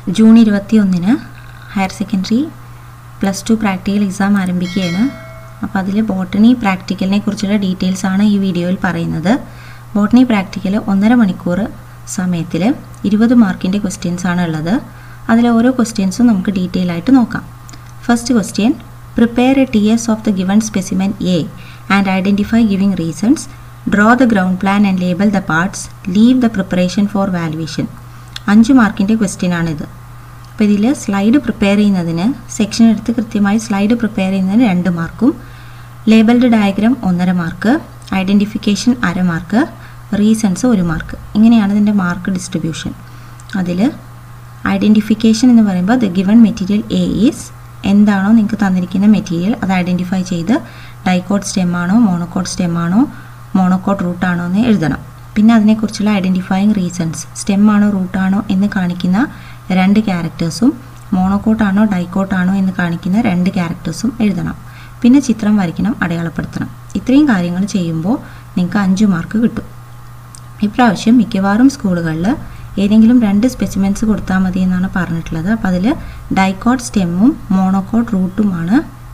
June 21 higher secondary +2 practical exam ആരംഭിക്കുകയാണ്. അപ്പോൾ അതിൽ ബോട്ടണി പ്രാക്ടിക്കലിനെ കുറിച്ചുള്ള ഡീറ്റെയിൽസ് ആണ് ഈ വീഡിയോയിൽ പറയുന്നത്. ബോട്ടണി പ്രാക്ടിക്കൽ 1.5 മണിക്കൂർ സമയത്തിൽ 20 മാർക്കിൻ്റെ ക്വസ്റ്റ്യൻസ് ആണ് ഉള്ളത്. അതിൽ ഓരോ ക്വസ്റ്റ്യൻസും നമുക്ക് ഡീറ്റെയിൽ ആയിട്ട് നോക്കാം. First question, prepare a TS of the given specimen A and identify giving reasons. Draw the ground plan and label the parts. Leave the preparation for valuation. 5 മാർക്കിൻ്റെ ക്വസ്റ്റ്യൻ ആണിത്. അപ്പോൾ ഇതിൽ സ്ലൈഡ് പ്രിപ്പയർ ചെയ്യുന്നതിന് section എടുത്ത് കൃത്യമായി slide prepare ചെയ്യുന്നതിന് 2 മാർക്കും, labelled diagram 1.5 mark, identification 1/2 mark, reasons 1 mark. ഇങ്ങനെയാണ് ഇതിൻ്റെ മാർക്ക് ഡിസ്ട്രിബ്യൂഷൻ. അതിൽ ഐഡൻറ്റിഫിക്കേഷൻ എന്ന് പറയുമ്പോൾ the given material A is, എന്താണോ നിങ്ങൾക്ക് തന്നിരിക്കുന്ന മെറ്റീരിയൽ അത് ഐഡൻറ്റിഫൈ ചെയ്ത് ഡൈക്കോട്ട് സ്റ്റെം ആണോ മോണോക്കോട്ട് സ്റ്റെം ആണോ മോണോക്കോട്ട് റൂട്ടാണോ എന്ന് എഴുതണം. പിന്നെ അതിനെക്കുറിച്ചുള്ള ഐഡൻറ്റിഫൈയിങ് റീസൺസ്, സ്റ്റെം ആണോ റൂട്ടാണോ എന്ന് കാണിക്കുന്ന 2 ക്യാരക്ടേഴ്സും മോണോക്കോട്ടാണോ ഡൈക്കോട്ടാണോ എന്ന് കാണിക്കുന്ന 2 ക്യാരക്ടേഴ്സും എഴുതണം. പിന്നെ ചിത്രം വരയ്ക്കണം, അടയാളപ്പെടുത്തണം. ഇത്രയും കാര്യങ്ങൾ ചെയ്യുമ്പോൾ നിങ്ങൾക്ക് 5 മാർക്ക് കിട്ടും. ഇപ്രാവശ്യം മിക്കവാറും സ്കൂളുകളിൽ ഏതെങ്കിലും 2 സ്പെസിമെൻസ് കൊടുത്താൽ മതി എന്നാണ് പറഞ്ഞിട്ടുള്ളത്. അപ്പോൾ അതിൽ ഡൈക്കോട്ട് സ്റ്റെമ്മും മോണോക്കോട്ട് റൂട്ടുമാണ്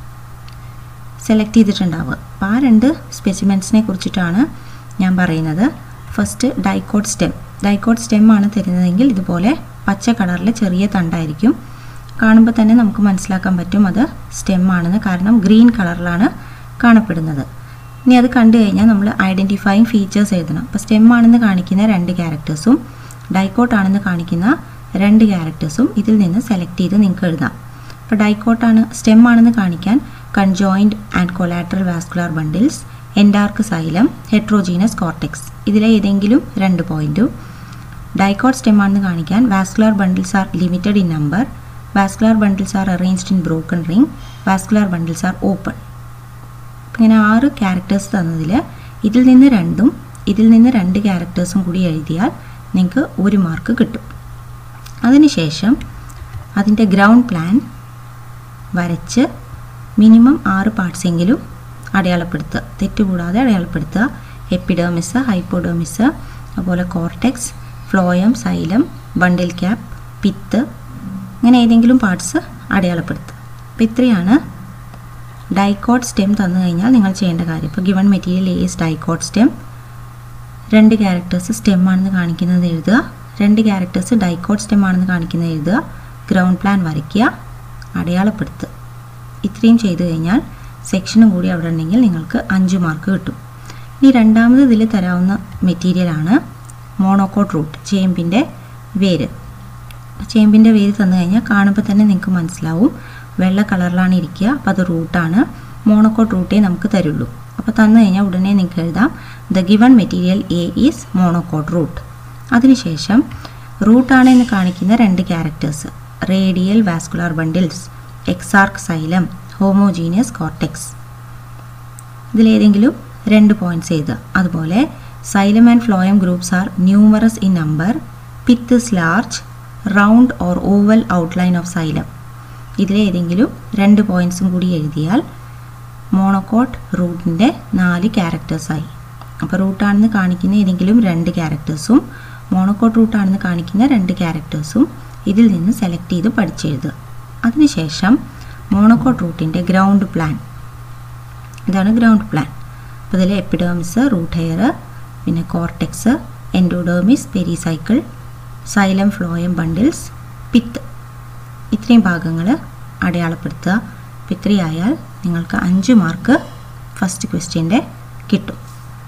സെലക്ട് ചെയ്തിട്ടുണ്ടാവുക. അപ്പോൾ ആ 2 സ്പെസിമെൻസിനെ കുറിച്ചിട്ടാണ് ഞാൻ പറയുന്നത്. First dicot stem. Dicot stem ആണ് തരുന്നതെങ്കിൽ ഇതുപോലെ പച്ച കളറിലെ ചെറിയ തണ്ടായിരിക്കും. കാണുമ്പോൾ തന്നെ നമുക്ക് മനസ്സിലാക്കാൻ പറ്റും അത് സ്റ്റെം ആണെന്ന്, കാരണം ഗ്രീൻ കളറിലാണ് കാണപ്പെടുന്നത്. ഇനി അത് കണ്ടു കഴിഞ്ഞാൽ നമ്മൾ ഐഡൻറ്റിഫൈയിങ് ഫീച്ചേഴ്സ് എഴുതണം. അപ്പോൾ സ്റ്റെം ആണെന്ന് കാണിക്കുന്ന 2 ക്യാരക്ടേഴ്സും ഡൈക്കോട്ട് ആണെന്ന് കാണിക്കുന്ന 2 ക്യാരക്ടേഴ്സും ഇതിൽ നിന്ന് സെലക്ട് ചെയ്ത് നിങ്ങൾക്ക് എഴുതാം. അപ്പോൾ ഡൈക്കോട്ടാണ് സ്റ്റെം ആണെന്ന് കാണിക്കാൻ conjoint and collateral vascular bundles, endarch xylem, heterogeneous cortex. ഇതിലെ ഏതെങ്കിലും 2 പോയിൻറ്റും. ഡൈക്കോട്ട് സ്റ്റെം ആണെന്ന് കാണിക്കാൻ vascular bundles are limited in number, vascular bundles are arranged in broken ring, vascular bundles are open. ഇങ്ങനെ 6 ക്യാരക്ടേഴ്സ് തന്നതിൽ ഇതിൽ നിന്ന് 2ഉം ഇതിൽ നിന്ന് 2 ക്യാരക്ടേഴ്സും കൂടി എഴുതിയാൽ നിങ്ങൾക്ക് 1 മാർക്ക് കിട്ടും. അതിനുശേഷം അതിൻ്റെ ഗ്രൗണ്ട് പ്ലാൻ വരച്ച് മിനിമം 6 പാർട്സെങ്കിലും അടയാളപ്പെടുത്തുക, തെറ്റുകൂടാതെ അടയാളപ്പെടുത്തുക. എപ്പിഡേമിസ്, ഹൈപ്പോഡേമിസ്, അതുപോലെ cortex, phloem, xylem, bundle cap, pith, അങ്ങനെ ഏതെങ്കിലും പാർട്സ് അടയാളപ്പെടുത്തുക. അപ്പോൾ ഇത്രയാണ് ഡൈക്കോട്ട് സ്റ്റെം തന്നു കഴിഞ്ഞാൽ നിങ്ങൾ ചെയ്യേണ്ട കാര്യം. ഇപ്പോൾ given material A is dicot stem. 2 characters stem ആണെന്ന് കാണിക്കുന്നത് എഴുതുക, 2 ക്യാരക്ടേഴ്സ് ഡൈക്കോട്ട് സ്റ്റെം ആണെന്ന് കാണിക്കുന്നത് എഴുതുക, ഗ്രൗണ്ട് പ്ലാൻ വരയ്ക്കുക, അടയാളപ്പെടുത്തുക. ഇത്രയും ചെയ്തു കഴിഞ്ഞാൽ സെക്ഷനും കൂടി അവിടെ ഉണ്ടെങ്കിൽ നിങ്ങൾക്ക് 5 മാർക്ക് കിട്ടും. ഇനി രണ്ടാമത് ഇതിൽ തരാവുന്ന മെറ്റീരിയലാണ് മോണോക്കോട്ട് റൂട്ട്, ചേമ്പിൻ്റെ വേര്. ചേമ്പിൻ്റെ വേര് തന്നു കഴിഞ്ഞാൽ കാണുമ്പോൾ തന്നെ നിങ്ങൾക്ക് മനസ്സിലാവും വെള്ള കളറിലാണ് ഇരിക്കുക. അപ്പോൾ അത് റൂട്ടാണ്. മോണോക്കോട്ട് റൂട്ടേ നമുക്ക് തരുള്ളൂ. അപ്പോൾ തന്നു കഴിഞ്ഞാൽ ഉടനെ നിങ്ങൾക്ക് എഴുതാം the given material A is monocot root. അതിനുശേഷം റൂട്ടാണ് എന്ന് കാണിക്കുന്ന 2 characters, radial vascular bundles, exarch xylem, homogeneous cortex. ഇതിലേതെങ്കിലും 2 പോയിൻറ്റ്സ് എഴുതുക. അതുപോലെ xylem and phloem groups are numerous in number, pith is large, round or oval outline of xylem. ഇതിലേതെങ്കിലും 2 പോയിൻറ്റ്സും കൂടി എഴുതിയാൽ മോണോക്കോട്ട് റൂട്ടിൻ്റെ 4 ക്യാരക്ടേഴ്സായി. അപ്പോൾ റൂട്ടാണെന്ന് കാണിക്കുന്ന ഏതെങ്കിലും 2 ക്യാരക്ടേഴ്സും മോണോക്കോട്ട് റൂട്ടാണെന്ന് കാണിക്കുന്ന 2 ക്യാരക്ടേഴ്സും ഇതിൽ നിന്ന് സെലക്ട് ചെയ്ത് പഠിച്ചെഴുതുക. അതിനുശേഷം മോണോക്കോട്ട് റൂട്ടിൻ്റെ ഗ്രൗണ്ട് പ്ലാൻ, ഇതാണ് ഗ്രൗണ്ട് പ്ലാൻ. അപ്പോൾ ഇതിൽ എപ്പിഡേമിസ്, റൂട്ട് ഹെയർ, പിന്നെ cortex, endodermis, pericycle, xylem, phloem, bundles, pith, ഇത്രയും ഭാഗങ്ങൾ അടയാളപ്പെടുത്തുക. അപ്പോൾ ഇത്രയായാൽ നിങ്ങൾക്ക് 5 മാർക്ക് ഫസ്റ്റ് ക്വസ്റ്റ്യൻ്റെ കിട്ടും.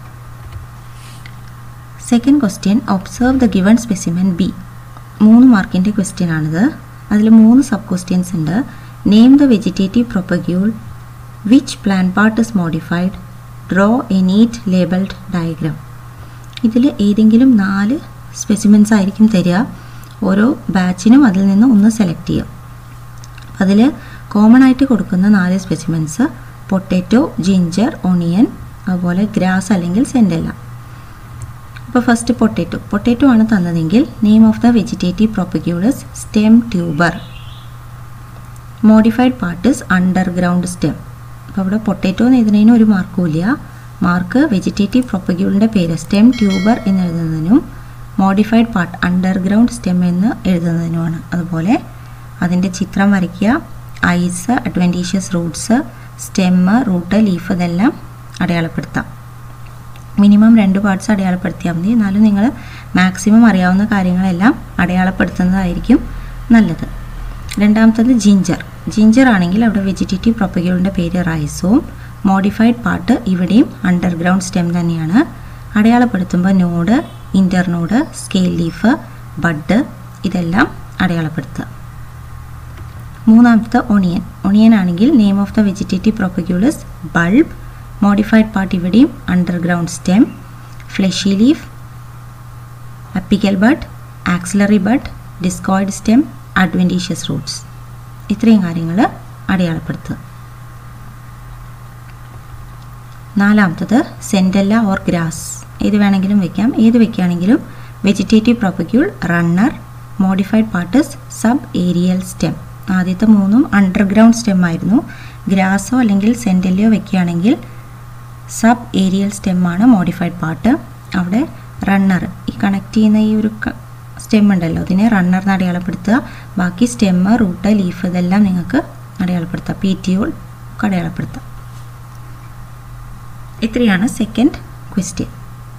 Second question, observe the given specimen B. 3 മാർക്കിൻ്റെ ക്വസ്റ്റ്യൻ ആണിത്. അതിൽ 3 സബ് ക്വസ്റ്റ്യൻസ് ഉണ്ട്. Name the vegetative propagule, which plant part is modified, draw a neat labelled diagram. ഇതിൽ ഏതെങ്കിലും 4 സ്പെസിമെൻസ് ആയിരിക്കും തരിക. ഓരോ ബാച്ചിനും അതിൽ നിന്ന് ഒന്ന് സെലക്ട് ചെയ്യുക. അതിൽ കോമൺ ആയിട്ട് കൊടുക്കുന്ന 4 സ്പെസിമെൻസ് പൊട്ടാറ്റോ, ജിഞ്ചർ, ഓണിയൻ, അതുപോലെ ഗ്രാസ് അല്ലെങ്കിൽ സെൻഡെല്ല. അപ്പോൾ ഫസ്റ്റ് പൊട്ടാറ്റോ ആണ് തന്നതെങ്കിൽ name of the vegetative propagules stem tuber. Modified part is underground stem. അപ്പോൾ അവിടെ പൊട്ടാറ്റോ എന്ന് എഴുതുന്നതിന് 1 മാർക്കും ഇല്ല. മാർക്ക് വെജിറ്റേറ്റീവ് പ്രൊപ്പഗ്യൂളിൻ്റെ പേര് സ്റ്റെം ട്യൂബർ എന്നെഴുതുന്നതിനും മോഡിഫൈഡ് പാർട്ട് അണ്ടർഗ്രൗണ്ട് സ്റ്റെം എന്ന് എഴുതുന്നതിനുമാണ്. അതുപോലെ അതിൻ്റെ ചിത്രം വരയ്ക്കുക. Eyes, adventitious roots, stem, root, leaf ഇതെല്ലാം അടയാളപ്പെടുത്താം. മിനിമം 2 പാർട്സ് അടയാളപ്പെടുത്തിയാൽ മതി. എന്നാലും നിങ്ങൾ മാക്സിമം അറിയാവുന്ന കാര്യങ്ങളെല്ലാം അടയാളപ്പെടുത്തുന്നതായിരിക്കും നല്ലത്. രണ്ടാമത്തത് ജിഞ്ചർ ആണെങ്കിൽ അവിടെ വെജിറ്റേറ്റീവ് പ്രൊപ്പഗ്യൂളിൻ്റെ പേര് റൈസോം. മോഡിഫൈഡ് പാർട്ട് ഇവിടെയും അണ്ടർഗ്രൗണ്ട് സ്റ്റെം തന്നെയാണ്. അടയാളപ്പെടുത്തുമ്പോൾ node, internode, scale leaf, bud ഇതെല്ലാം അടയാളപ്പെടുത്തുക. മൂന്നാമത്തെ ഒണിയൻ ആണെങ്കിൽ name of the vegetative propagules bulb. Modified part ഇവിടെയും underground stem, fleshy leaf, apical bud, axillary bud, discoid stem, adventitious roots. ഇത്രയും കാര്യങ്ങൾ അടയാളപ്പെടുത്തുക. നാലാമത്തത് സെൻഡല്ല ഓർ ഗ്രാസ്. ഏത് വേണമെങ്കിലും വെക്കാം. ഏത് വെക്കുകയാണെങ്കിലും vegetative propagule runner. Modified part sub aerial stem. ആദ്യത്തെ 3 അണ്ടർഗ്രൗണ്ട് സ്റ്റെം ആയിരുന്നു. ഗ്രാസോ അല്ലെങ്കിൽ സെൻഡല്ലയോ വെക്കുകയാണെങ്കിൽ സബ് ഏരിയൽ സ്റ്റെമ്മാണ് മോഡിഫൈഡ് പാർട്ട്. അവിടെ റണ്ണർ, ഈ കണക്ട് ചെയ്യുന്ന ഈ ഒരു സ്റ്റെം ഉണ്ടല്ലോ, അതിനെ റണ്ണർ എന്ന് അടയാളപ്പെടുത്തുക. ബാക്കി സ്റ്റെമ്മ്, റൂട്ട്, ലീഫ് ഇതെല്ലാം നിങ്ങൾക്ക് അടയാളപ്പെടുത്താം. PTOL ഒക്കെ അടയാളപ്പെടുത്താം. ഇത്രയാണ് സെക്കൻഡ് ക്വസ്റ്റ്യൻ.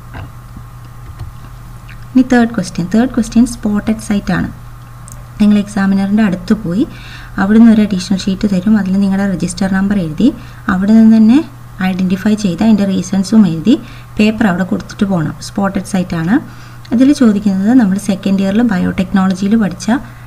ഇനി തേർഡ് ക്വസ്റ്റ്യൻ സ്പോട്ടഡ് സൈറ്റ് ആണ്. നിങ്ങൾ എക്സാമിനറിൻ്റെ അടുത്ത് പോയി അവിടെ നിന്ന് ഒരു അഡീഷണൽ ഷീറ്റ് തരും. അതിൽ നിങ്ങളുടെ രജിസ്റ്റർ നമ്പർ എഴുതി അവിടെ നിന്ന് തന്നെ ഐഡൻറ്റിഫൈ ചെയ്ത് അതിൻ്റെ റീസൺസും എഴുതി പേപ്പർ അവിടെ കൊടുത്തിട്ട് പോകണം. സ്പോട്ടഡ് സൈറ്റ് ആണ്. ഇതിൽ ചോദിക്കുന്നത് നമ്മൾ സെക്കൻഡ് ഇയറിൽ ബയോടെക്നോളജിയിൽ പഠിച്ച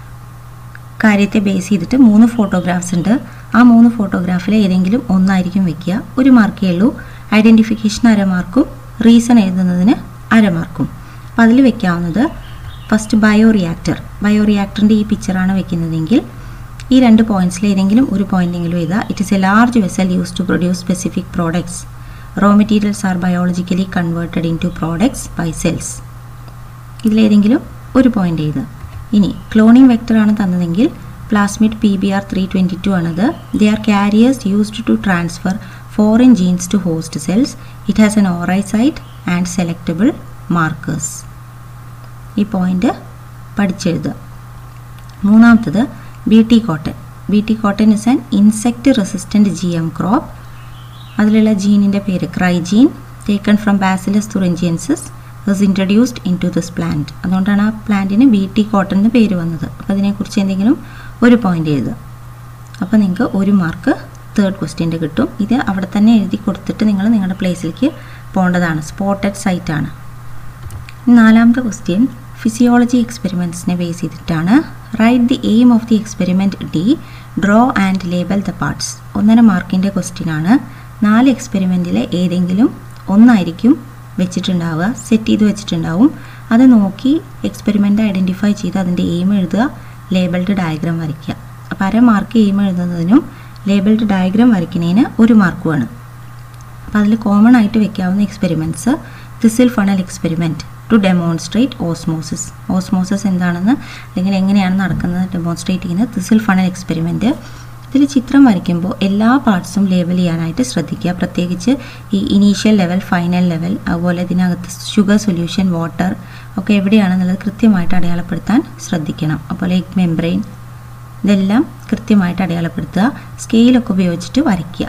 കാര്യത്തെ ബേസ് ചെയ്തിട്ട് 3 ഫോട്ടോഗ്രാഫ്സ് ഉണ്ട്. ആ 3 ഫോട്ടോഗ്രാഫിൽ ഏതെങ്കിലും ഒന്നായിരിക്കും വെക്കുക. 1 മാർക്കേ ഉള്ളൂ. ഐഡൻറ്റിഫിക്കേഷൻ 1/2 മാർക്കും റീസൺ എഴുതുന്നതിന് 1/2 മാർക്കും. അപ്പോൾ അതിൽ വെക്കാവുന്നത് ഫസ്റ്റ് ബയോറിയാക്ടറിൻ്റെ ഈ പിക്ചറാണ് വെക്കുന്നതെങ്കിൽ ഈ 2 പോയിൻറ്റ്സിൽ ഏതെങ്കിലും ഒരു പോയിൻ്റെങ്കിലും എഴുതുക. It is a large vessel use to produce specific products. Raw materials are biologically converted into products by cells. ഇതിലേതെങ്കിലും ഒരു പോയിൻ്റ് എഴുതുക. ഇനി ക്ലോണിംഗ് വെക്ടറാണ് തന്നതെങ്കിൽ പ്ലാസ്മിഡ് PBR322 ആണത്. They are carriers used to transfer foreign genes to host cells. It has an ori site and selectable markers. ഈ point പഠിച്ചെഴുതുക. മൂന്നാമത്തത് BT cotton is an insect resistant GM crop. അതിലുള്ള ജീനിൻ്റെ പേര് cry gene. Taken from Bacillus thuringiensis was introduced into this plant. അതുകൊണ്ടാണ് ആ പ്ലാന്റിന് BT cotton എന്ന് പേര് വന്നത്. അപ്പോൾ അതിനെക്കുറിച്ച് എന്തെങ്കിലും ഒരു പോയിൻ്റ് എഴുതുക. അപ്പോൾ നിങ്ങൾക്ക് 1 മാർക്ക് തേർഡ് ക്വസ്റ്റ്യൻ്റെ കിട്ടും. ഇത് അവിടെ തന്നെ എഴുതി കൊടുത്തിട്ട് നിങ്ങൾ നിങ്ങളുടെ പ്ലേസിലേക്ക് പോകേണ്ടതാണ്. സ്പോട്ടഡ് സൈറ്റ് ആണ്. നാലാമത്തെ ക്വസ്റ്റ്യൻ ഫിസിയോളജി എക്സ്പെരിമെൻറ്റ്സിനെ ബേസ് ചെയ്തിട്ടാണ്. Write the aim of the experiment D. Draw and label the parts. 1.5 മാർക്കിൻ്റെ ക്വസ്റ്റ്യൻ ആണ്. 4 എക്സ്പെരിമെൻറ്റിൽ ഏതെങ്കിലും ഒന്നായിരിക്കും വെച്ചിട്ടുണ്ടാവുക, സെറ്റ് ചെയ്ത് വെച്ചിട്ടുണ്ടാവും. അത് നോക്കി എക്സ്പെരിമെൻ്റ് ഐഡൻറ്റിഫൈ ചെയ്ത് അതിൻ്റെ എയിം എഴുതുക, ലേബിൾഡ് ഡയഗ്രാം വരയ്ക്കുക. അപ്പോൾ 1/2 മാർക്ക് എയിം എഴുതുന്നതിനും ലേബിൾഡ് ഡയഗ്രാം വരയ്ക്കുന്നതിന് 1 മാർക്കുമാണ്. അപ്പോൾ അതിൽ കോമൺ ആയിട്ട് വെക്കാവുന്ന experiments thistle funnel experiment to demonstrate osmosis എന്താണെന്ന് അല്ലെങ്കിൽ എങ്ങനെയാണ് നടക്കുന്നത് ഡെമോൺസ്ട്രേറ്റ് ചെയ്യുന്നത് തിസിൽ ഫണൽ എക്സ്പെരിമെൻറ്റ്. ഇതിൽ ചിത്രം വരയ്ക്കുമ്പോൾ എല്ലാ പാർട്സും ലേബൽ ചെയ്യാനായിട്ട് ശ്രദ്ധിക്കുക. പ്രത്യേകിച്ച് ഈ ഇനീഷ്യൽ ലെവൽ, ഫൈനൽ ലെവൽ, അതുപോലെ ഇതിനകത്ത് ഷുഗർ സൊല്യൂഷൻ, വാട്ടർ ഒക്കെ എവിടെയാണെന്നുള്ളത് കൃത്യമായിട്ട് അടയാളപ്പെടുത്താൻ ശ്രദ്ധിക്കണം. അതുപോലെ എഗ് മെംബ്രെയിൻ ഇതെല്ലാം കൃത്യമായിട്ട് അടയാളപ്പെടുത്തുക. സ്കെയിലൊക്കെ ഉപയോഗിച്ചിട്ട് വരയ്ക്കുക.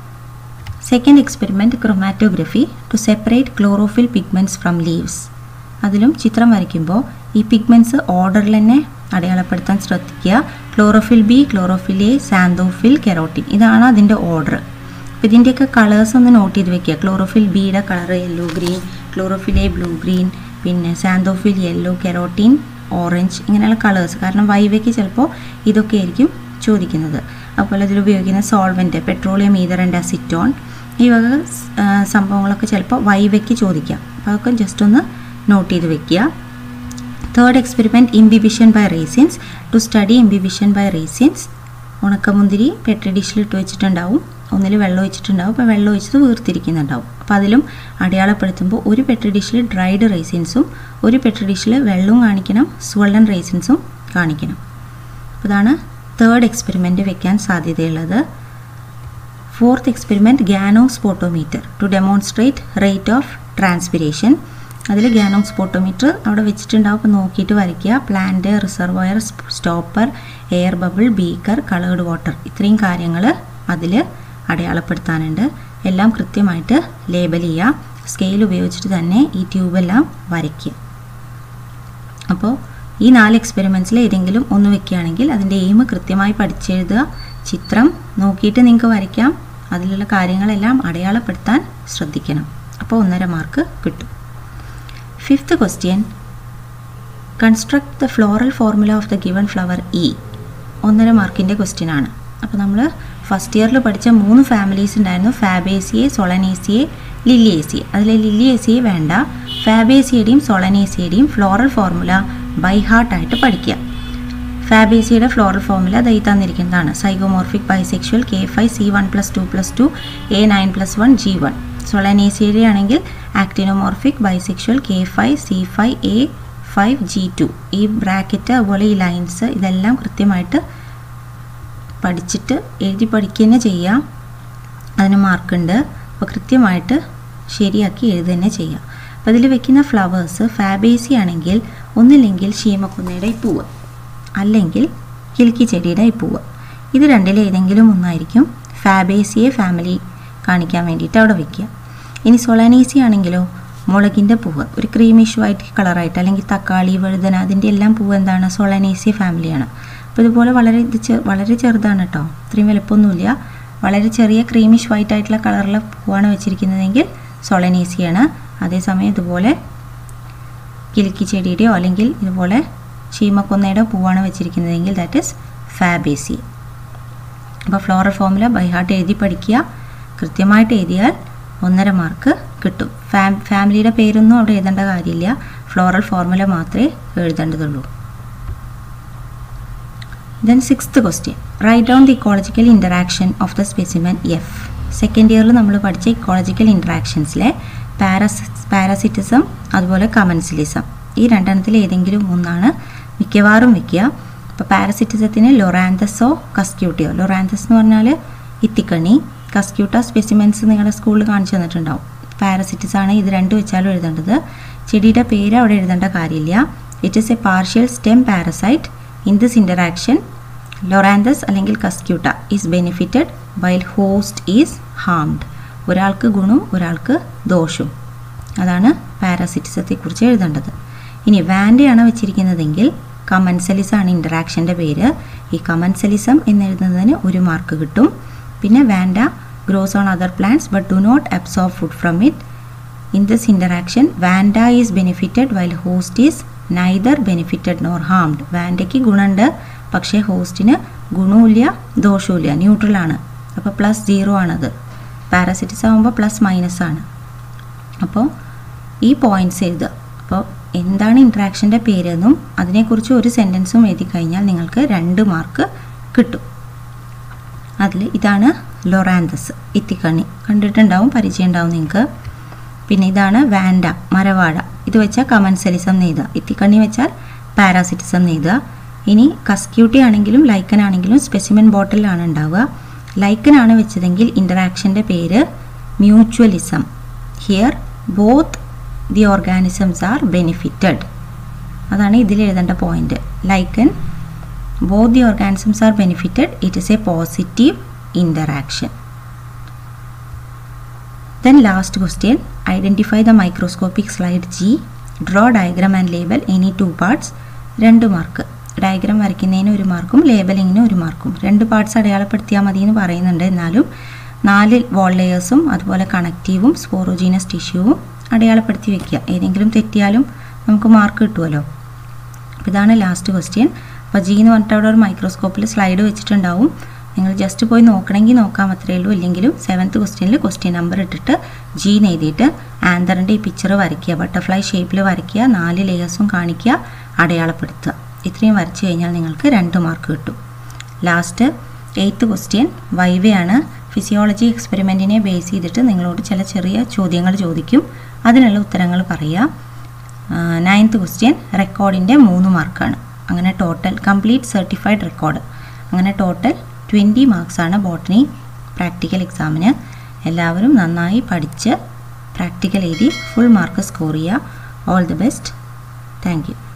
Second experiment chromatography to separate chlorophyll pigments from leaves. അതിലും ചിത്രം വരയ്ക്കുമ്പോൾ ഈ പിഗ്മെൻറ്റ്സ് ഓർഡറിൽ തന്നെ അടയാളപ്പെടുത്താൻ ശ്രദ്ധിക്കുക. Chlorophyll B, chlorophyll A, xanthophyll, carotene ഇതാണ് അതിൻ്റെ ഓർഡർ. അപ്പോൾ ഇതിൻ്റെയൊക്കെ കളേഴ്സ് ഒന്ന് നോട്ട് ചെയ്ത് വെക്കുക. ക്ലോറോഫിൽ Bയുടെ colour yellow green, chlorophyll A blue green, പിന്നെ സാന്തോഫിൽ യെല്ലോ, കെറോട്ടിൻ ഓറഞ്ച്, ഇങ്ങനെയുള്ള കളേഴ്സ്. കാരണം വൈവയ്ക്ക് ചിലപ്പോൾ ഇതൊക്കെ ആയിരിക്കും ചോദിക്കുന്നത്. അതുപോലെ ഇതിൽ ഉപയോഗിക്കുന്ന solvent petroleum ether and acetone, ഈ വക സംഭവങ്ങളൊക്കെ ചിലപ്പോൾ വൈവയ്ക്ക് ചോദിക്കാം. അപ്പോൾ അതൊക്കെ ജസ്റ്റ് ഒന്ന് നോട്ട് ചെയ്ത് വെക്കുക. Third experiment imbibition by raisins to study imbibition by raisins. ഉണക്കമുന്തിരി പെട്രി ഡിഷിലിട്ട് വെച്ചിട്ടുണ്ടാവും, ഒന്നിൽ വെള്ളം ഒഴിച്ചിട്ടുണ്ടാവും. അപ്പോൾ വെള്ളം ഒഴിച്ചത് വീർത്തിരിക്കുന്നുണ്ടാവും. അപ്പോൾ അതിലും അടയാളപ്പെടുത്തുമ്പോൾ ഒരു പെട്രി ഡിഷിൽ ഡ്രൈഡ് റേസിൻസും ഒരു പെട്രി ഡിഷിൽ വെള്ളവും കാണിക്കണം, സ്വള്ളൻ റേസിൻസും കാണിക്കണം. അപ്പോൾ ഇതാണ് തേർഡ് എക്സ്പെരിമെൻറ്റ് വെക്കാൻ സാധ്യതയുള്ളത്. Fourth experiment Ganong's potometer to demonstrate rate of transpiration. അതിൽ ഗ്യാനോങ് സ്പോട്ടോമീറ്റർ അവിടെ വെച്ചിട്ടുണ്ടാവും. അപ്പോൾ നോക്കിയിട്ട് വരയ്ക്കുക. Plant, reservoir, stopper, air bubble, beaker, coloured water, ഇത്രയും കാര്യങ്ങൾ അതിൽ അടയാളപ്പെടുത്താനുണ്ട്. എല്ലാം കൃത്യമായിട്ട് ലേബൽ ചെയ്യുക. സ്കെയിൽ ഉപയോഗിച്ചിട്ട് തന്നെ ഈ ട്യൂബെല്ലാം വരയ്ക്കുക. അപ്പോൾ ഈ 4 എക്സ്പെരിമെൻറ്റ്സിൽ ഏതെങ്കിലും ഒന്ന് വെക്കുകയാണെങ്കിൽ അതിൻ്റെ എയിം കൃത്യമായി പഠിച്ചെഴുതുക. ചിത്രം നോക്കിയിട്ട് നിങ്ങൾക്ക് വരയ്ക്കാം. അതിലുള്ള കാര്യങ്ങളെല്ലാം അടയാളപ്പെടുത്താൻ ശ്രദ്ധിക്കണം. അപ്പോൾ 1.5 മാർക്ക് കിട്ടും. 5th question, construct the floral formula of the given flower E. 1.5 മാർക്കിൻ്റെ ക്വസ്റ്റ്യൻ ആണ്. അപ്പോൾ നമ്മൾ ഫസ്റ്റ് ഇയറിൽ പഠിച്ച 3 ഫാമിലീസ് ഉണ്ടായിരുന്നു. ഫാബേസിയെ, സൊളനേസിയെ, ലില്ലിയേസിയെ. അതിൽ ലില്ലിയേസിയെ വേണ്ട. ഫാബേസിയുടെയും സൊളനേസിയുടെയും ഫ്ലോറൽ ഫോർമുല ബൈ ഹാർട്ടായിട്ട് പഠിക്കുക. ഫാബേസിയുടെ ഫ്ലോറൽ ഫോർമുല ദൈ തന്നിരിക്കുന്നതാണ്. Zygomorphic bisexual K5 C1+2+2 A9+1 G1. സൊളനേസിയുടെ ആണെങ്കിൽ actinomorphic bisexual K5 C5 A5 G2. ഈ ബ്രാക്കറ്റ് അതുപോലെ ഈ ലൈൻസ് ഇതെല്ലാം കൃത്യമായിട്ട് പഠിച്ചിട്ട് എഴുതി പഠിക്കുക തന്നെ ചെയ്യാം. അതിന് മാർക്കുണ്ട്. അപ്പോൾ കൃത്യമായിട്ട് ശരിയാക്കി എഴുതുക തന്നെ ചെയ്യാം. അപ്പോൾ ഇതിൽ വെക്കുന്ന ഫ്ലവേഴ്സ് ഫാബേസി ആണെങ്കിൽ ഒന്നില്ലെങ്കിൽ ശീമക്കുന്നയുടെ പൂവ്, അല്ലെങ്കിൽ കിൽക്കി ചെടിയുടെ പൂവ്. ഇത് രണ്ടിൽ ഏതെങ്കിലും ഒന്നായിരിക്കും ഫാബേസിയെ ഫാമിലി കാണിക്കാൻ വേണ്ടിയിട്ട് അവിടെ വയ്ക്കുക. ഇനി സൊളനേസി ആണെങ്കിലോ മുളകിൻ്റെ പൂവ്, ഒരു ക്രീമിഷ് വൈറ്റ് കളറായിട്ട്, അല്ലെങ്കിൽ തക്കാളി, വഴുതന, അതിൻ്റെ എല്ലാം പൂവ് എന്താണ്? സൊളനേസി ഫാമിലിയാണ്. അപ്പോൾ ഇതുപോലെ വളരെ ചെറുതാണ് കേട്ടോ, ഇത്രയും വലുപ്പമൊന്നുമില്ല. വളരെ ചെറിയ ക്രീമിഷ് വൈറ്റ് ആയിട്ടുള്ള കളറിലെ പൂവാണ് വെച്ചിരിക്കുന്നതെങ്കിൽ സൊളനേസിയാണ്. അതേസമയം ഇതുപോലെ കിലുക്കി ചെടിയുടെയോ അല്ലെങ്കിൽ ഇതുപോലെ ശീമക്കൊന്നയുടെ പൂവാണ് വെച്ചിരിക്കുന്നതെങ്കിൽ ദാറ്റ് ഈസ് ഫാബേസി. അപ്പോൾ ഫ്ലോറൽ ഫോർമുല ബൈ ഹാർട്ട് എഴുതി പഠിക്കുക. കൃത്യമായിട്ട് എഴുതിയാൽ 1.5 മാർക്ക് കിട്ടും. ഫാമിലിയുടെ പേരൊന്നും അവിടെ എഴുതേണ്ട കാര്യമില്ല. ഫ്ലോറൽ ഫോർമുല മാത്രമേ എഴുതേണ്ടതുള്ളൂ. Then 6th question, write down the ecological interaction of the specimen F. Second ഇയറിൽ നമ്മൾ പഠിച്ച ഇക്കോളജിക്കൽ ഇൻട്രാക്ഷൻസിലെ പാരസിറ്റിസം അതുപോലെ കമൻസിലിസം, ഈ രണ്ടെണ്ണത്തിൽ ഏതെങ്കിലും ഒന്നാണ് മിക്കവാറും വയ്ക്കുക. അപ്പോൾ പാരസിറ്റിസത്തിന് ലൊറാന്തസോ കസ്ക്യൂട്ടിയോ. ലൊറാന്തസ് എന്ന് പറഞ്ഞാൽ ഇത്തിക്കണ്ണി, കസ്ക്യൂട്ട സ്പെസിമെൻസ് നിങ്ങളുടെ സ്കൂളിൽ കാണിച്ചു തന്നിട്ടുണ്ടാവും. പാരസിറ്റിസ് ആണ്. ഇത് രണ്ടും വെച്ചാലും എഴുതേണ്ടത്. ചെടിയുടെ പേര് അവിടെ എഴുതേണ്ട കാര്യമില്ല. It is a partial stem parasite. In this interaction Loranthus അല്ലെങ്കിൽ Cuscuta is benefited while host is harmed. ഒരാൾക്ക് ഗുണവും ഒരാൾക്ക് ദോഷവും. അതാണ് പാരസിറ്റിസത്തെക്കുറിച്ച് എഴുതേണ്ടത്. ഇനി വാൻഡയാണ് വെച്ചിരിക്കുന്നതെങ്കിൽ കമൻസലിസം ആണ് ഇൻ്ററാക്ഷൻ്റെ പേര്. ഈ കമൻസലിസം എന്നെഴുതുന്നതിന് 1 മാർക്ക് കിട്ടും. പിന്നെ Vanda grows on other plants but do not absorb food from it. In this interaction Vanda is benefited while host is neither benefited nor harmed. വാൻഡയ്ക്ക് ഗുണമുണ്ട്, പക്ഷേ ഹോസ്റ്റിന് ഗുണവുമില്ല ദോഷവുമില്ല, ന്യൂട്രലാണ്. അപ്പോൾ +0 ആണത്. പാരസിറ്റിസ് ആകുമ്പോൾ +- ആണ്. അപ്പോൾ ഈ പോയിൻറ്റ്സ് എഴുതുക. അപ്പോൾ എന്താണ് ഇൻട്രാക്ഷൻ്റെ പേരെന്നും അതിനെക്കുറിച്ച് ഒരു സെൻറ്റൻസും എഴുതി കഴിഞ്ഞാൽ നിങ്ങൾക്ക് 2 മാർക്ക് കിട്ടും. അതിൽ ഇതാണ് ലൊറാന്തസ്, ഇത്തിക്കണ്ണി, കണ്ടിട്ടുണ്ടാവും, പരിചയം ഉണ്ടാവും നിങ്ങൾക്ക്. പിന്നെ ഇതാണ് വാൻഡ, മരവാഴ. ഇത് വെച്ചാൽ കമൻസലിസം എഴുതുക. ഇത്തിക്കണ്ണി വെച്ചാൽ പാരാസിറ്റിസം എഴുതുക. ഇനി കസ്ക്യൂട്ടി ആണെങ്കിലും ലൈക്കൻ ആണെങ്കിലും സ്പെസിമെൻ ബോട്ടിലാണ് ഉണ്ടാവുക. ലൈക്കൻ ആണ് വെച്ചതെങ്കിൽ ഇൻ്ററാക്ഷൻ്റെ പേര് mutualism. Here both the organisms are benefited. അതാണ് ഇതിൽ എഴുതേണ്ട point. Lichen both the organisms are benefited. It is a positive interaction. Then last question, identify the microscopic slide G. Draw diagram and label any 2 parts. 2 mark. Diagram വരയ്ക്കുന്നതിന് 1 മാർക്കും ലേബലിങ്ങിന് 1 മാർക്കും. 2 parts അടയാളപ്പെടുത്തിയാൽ മതി എന്ന് പറയുന്നുണ്ട്. എന്നാലും 4 വോൾ ലെയേഴ്സും അതുപോലെ കണക്റ്റീവും സ്പോറോജീനസ് ടിഷ്യൂവും അടയാളപ്പെടുത്തി വെക്കുക. ഏതെങ്കിലും തെറ്റിയാലും നമുക്ക് മാർക്ക് കിട്ടുമല്ലോ. അപ്പോൾ ഇതാണ് ലാസ്റ്റ് ക്വസ്റ്റ്യൻ. അപ്പോൾ ജി എന്ന് പറഞ്ഞിട്ട് അവിടെ ഒരു മൈക്രോസ്കോപ്പിൽ സ്ലൈഡ് വെച്ചിട്ടുണ്ടാവും. നിങ്ങൾ ജസ്റ്റ് പോയി നോക്കണമെങ്കിൽ നോക്കാം, അത്രയേ ഉള്ളൂ. ഇല്ലെങ്കിലും 7th ക്വസ്റ്റ്യനിൽ ക്വസ്റ്റ്യൻ നമ്പർ ഇട്ടിട്ട് ജി എഴുതിയിട്ട് ആന്തറിൻ്റെ ഈ പിക്ചർ വരയ്ക്കുക. ബട്ടർഫ്ലൈ ഷേപ്പിൽ വരയ്ക്കുക. 4 ലെയേഴ്സും കാണിക്കുക, അടയാളപ്പെടുത്തുക. ഇത്രയും വരച്ച് കഴിഞ്ഞാൽ നിങ്ങൾക്ക് 2 മാർക്ക് കിട്ടും. ലാസ്റ്റ് 8th ക്വസ്റ്റ്യൻ വൈവയാണ്. ഫിസിയോളജി എക്സ്പെരിമെൻറ്റിനെ ബേസ് ചെയ്തിട്ട് നിങ്ങളോട് ചില ചെറിയ ചോദ്യങ്ങൾ ചോദിക്കും, അതിനുള്ള ഉത്തരങ്ങൾ പറയുക. 9th ക്വസ്റ്റ്യൻ റെക്കോർഡിൻ്റെ 3 മാർക്കാണ്. അങ്ങനെ ടോട്ടൽ കംപ്ലീറ്റ് സർട്ടിഫൈഡ് റെക്കോർഡ്. അങ്ങനെ ടോട്ടൽ 20 മാർക്സാണ് ബോട്ടണി പ്രാക്ടിക്കൽ എക്സാമിന്. എല്ലാവരും നന്നായി പഠിച്ച് പ്രാക്ടിക്കൽ എഴുതി ഫുൾ മാർക്ക് സ്കോർ ചെയ്യുക. All the best. Thank U.